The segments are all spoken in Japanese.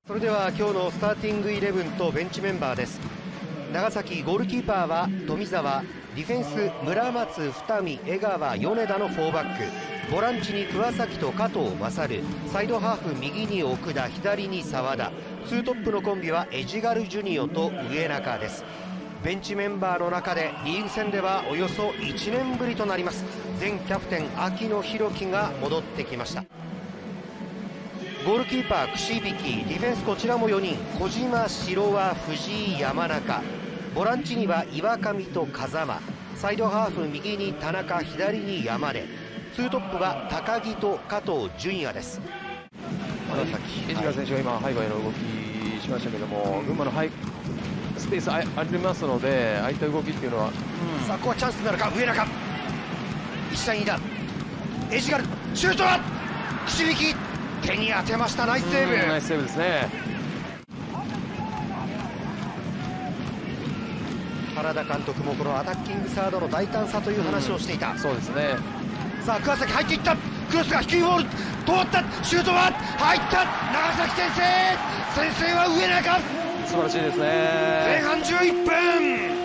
それでは今日のスターティングイレブンとベンチメンバーです。長崎ゴールキーパーは富澤、ディフェンス村松、二見、江川、米田の4バック、ボランチに桑崎と加藤勝、サイドハーフ右に奥田、左に澤田、ツートップのコンビはエジガルジュニオと上中です。ベンチメンバーの中でリーグ戦ではおよそ1年ぶりとなります前キャプテン秋野弘樹が戻ってきました。ゴールキーパー櫛引、ディフェンスこちらも4人、小島、城和、藤井、山中、ボランチには岩上と風間、サイドハーフ右に田中、左に山根、ツートップは高木と加藤純也です。 エジガ選手が今背後への動きしましたけども、群馬のスペースありますので、ああいった動きっていうのは、 さあここはチャンスになるか。上中一対2だ。エジガルシュートは櫛引、手に当てました。ナイスセーブ。 ナイスセーブですね。 原田監督もこのアタッキングサードの大胆さという話をしていた。 そうですね。 さあ桑崎入っていった。クロスが低いボール通った。シュートは入った。長崎先制は上中。 素晴らしいですね。 前半11分。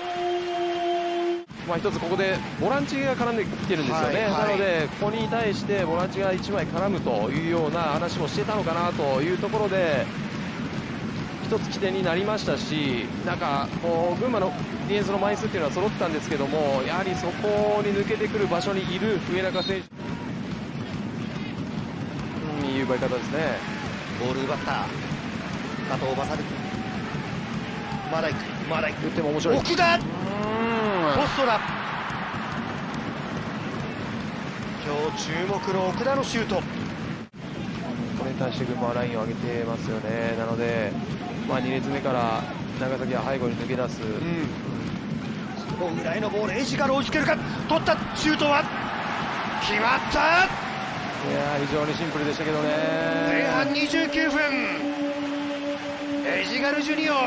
一つここでボランチが絡んできてるんですよね、なのでここに対してボランチが1枚絡むというような話もしてたのかなというところで一つ起点になりましたし、なんかこう群馬のディフェンスの枚数っていうのは揃ってたんですけども、やはりそこに抜けてくる場所にいる上中選手、いい奪い方ですね。 ボール奪った加藤勝、まだ行く打っても面白い。 奥田ポストだ。今日注目の奥田のシュート。 これに対して群馬はラインを上げてますよね。なので、2列目から長崎は背後に抜け出す、 裏へのボール、エジガル追いつけるか。取ったシュートは決まった。 いや非常にシンプルでしたけどね。 前半29分、エジガルジュニオ。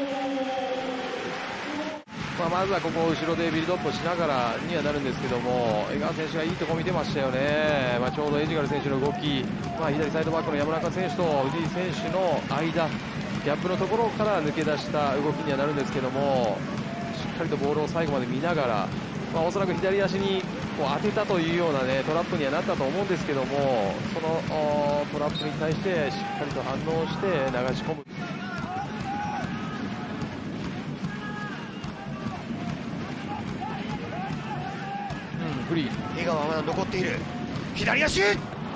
まずはここ後ろでビルドアップをしながらにはなるんですけども、江川選手がいいとこ見てましたよね。ちょうどエジガル選手の動き、左サイドバックの山中選手と藤井選手の間、ギャップのところから抜け出した動きにはなるんですけども、しっかりとボールを最後まで見ながら、おそらく左足にこう当てたというような、トラップにはなったと思うんですけども、そのトラップに対してしっかりと反応して流し込む。フリー。 江川はまだ残っている。左足。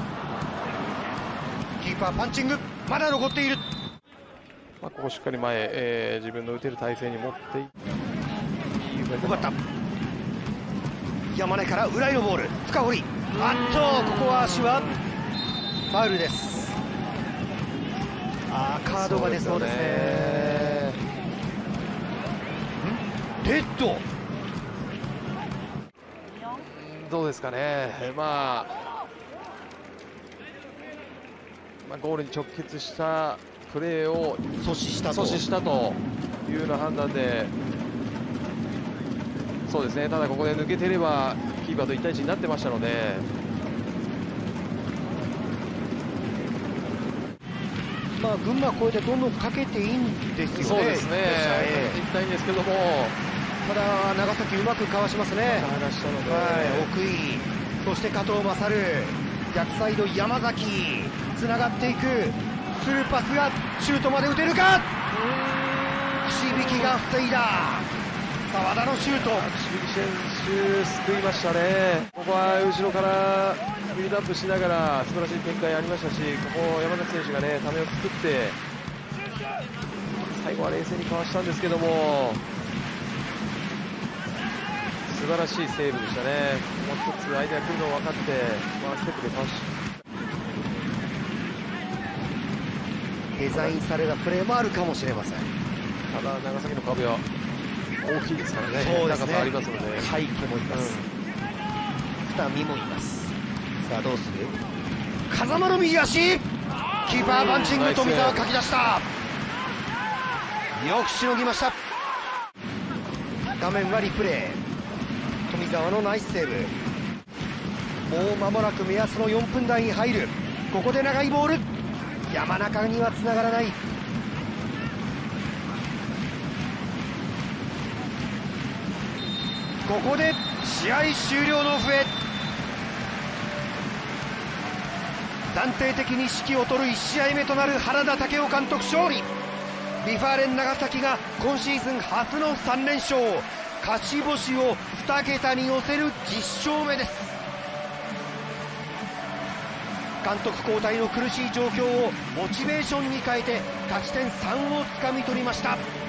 キーパーパンチング、まだ残っている。 ここしっかり前、自分の打てる体勢に持っていって。 よかった。山根から裏へのボール、深堀。ここは足はファウルです。カードが出そうですね。レッド。 どうですかね。ゴールに直結したプレーを阻止したというような判断で、そうですね。ただここで抜けてればキーパーと1対1になってましたので、 群馬こうやってどんどんかけていいんですよね。 そうですね。いきたいんですけども、 ただ長崎うまくかわしますね。奥井、そして加藤勝、逆サイド山崎、つながっていくスルーパスがシュートまで打てるか。櫛引が防いだ。澤田のシュート。 櫛引選手救いましたね。ここは後ろからビルドアップしながら素晴らしい展開ありましたし、ここ山崎選手がねためを作って最後は冷静にかわしたんですけども、素晴らしいセーブでしたね。もう一つ相手が来るのを分かってワンステップでかわし、 デザインされたプレーもあるかもしれません。 ただ長崎の壁は大きいですからね。 そうですね。 高さありますので。 海家もいます。二見もいます。さあどうする。風間の右足。キーパーパンチング、富澤かき出した。よくしのぎました。画面はリプレイ。富澤のナイスセーブ。もう間もなく目安の4分台に入る。ここで長いボール。 山中にはつながらない。ここで試合終了の笛。暫定的に指揮を執る1試合目となる原田武雄監督勝利。ビファーレン長崎が今シーズン初の3連勝、勝ち星を2桁に寄せる10勝目です。監督交代の苦しい状況をモチベーションに変えて勝ち点3をつかみ取りました。